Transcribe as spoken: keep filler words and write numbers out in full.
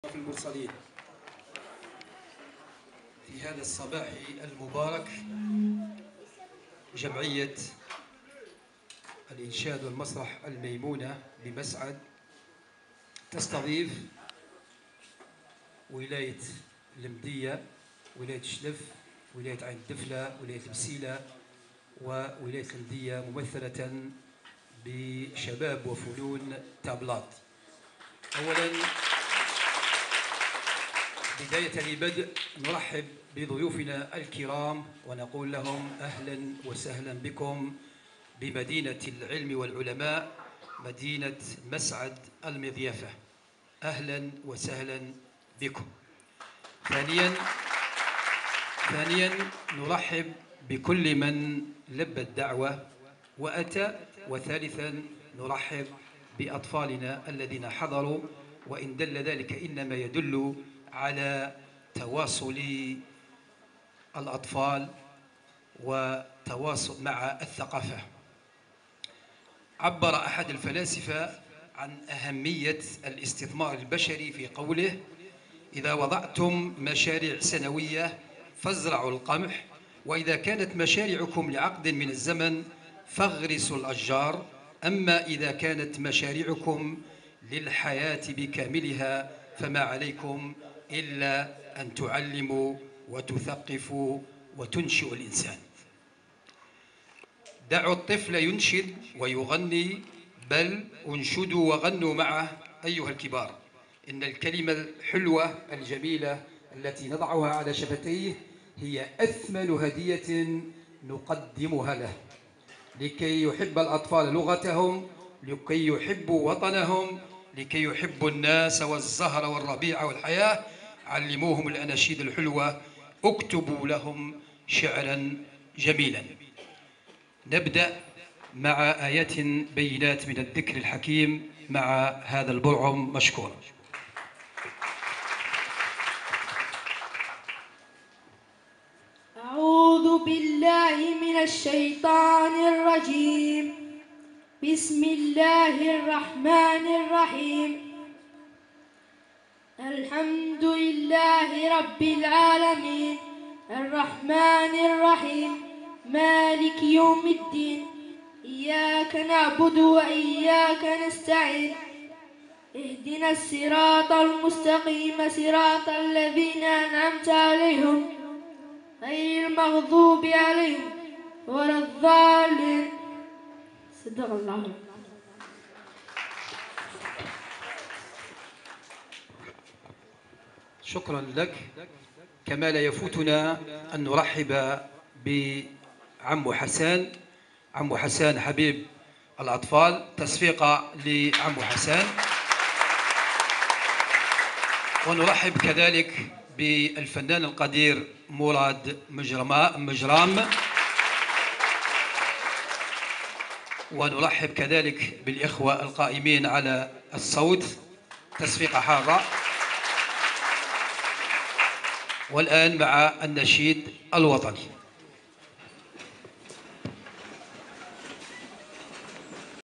في المرسلين. في هذا الصباح المبارك جمعية الإنشاد والمسرح الميمونة بمسعد تستضيف ولاية المدية، ولاية شلف، ولاية عين الدفلة، ولاية مسيلة، وولاية المدية، ممثلة بشباب وفنون تابلات. أولا بداية لبدء نرحب بضيوفنا الكرام ونقول لهم أهلا وسهلا بكم بمدينة العلم والعلماء، مدينة مسعد المضيافة. أهلا وسهلا بكم. ثانيا ثانيا نرحب بكل من لبى الدعوة وأتى. وثالثا نرحب بأطفالنا الذين حضروا، وإن دل ذلك إنما يدل على تواصل الأطفال وتواصل مع الثقافة. عبر أحد الفلاسفة عن أهمية الاستثمار البشري في قوله: إذا وضعتم مشاريع سنوية فازرعوا القمح، وإذا كانت مشاريعكم لعقد من الزمن فاغرسوا الأشجار، أما إذا كانت مشاريعكم للحياة بكاملها فما عليكم إلا أن تعلموا وتثقفوا وتنشئوا الإنسان. دعوا الطفل ينشد ويغني، بل انشدوا وغنوا معه أيها الكبار. إن الكلمة الحلوة الجميلة التي نضعها على شفتيه هي أثمن هدية نقدمها له، لكي يحب الأطفال لغتهم، لكي يحبوا وطنهم، لكي يحبوا الناس والزهر والربيع والحياة. علموهم الأناشيد الحلوة، اكتبوا لهم شعرا جميلا. نبدأ مع آيات بينات من الذكر الحكيم مع هذا البرعم مشكور. أعوذ بالله من الشيطان الرجيم. بسم الله الرحمن الرحيم. الحمد لله رب العالمين الرحمن الرحيم مالك يوم الدين. إياك نعبد وإياك نستعين. اهدنا الصراط المستقيم صراط الذين أنعمت عليهم غير المغضوب عليهم ولا الضالين. صدق الله. شكرا لك. كما لا يفوتنا أن نرحب بعمو حسان. عمو حسان حبيب الأطفال، تصفيقة لعمو حسان. ونرحب كذلك بالفنان القدير مراد مجرام. ونرحب كذلك بالإخوة القائمين على الصوت، تصفيقة حارة. والآن مع النشيد الوطني.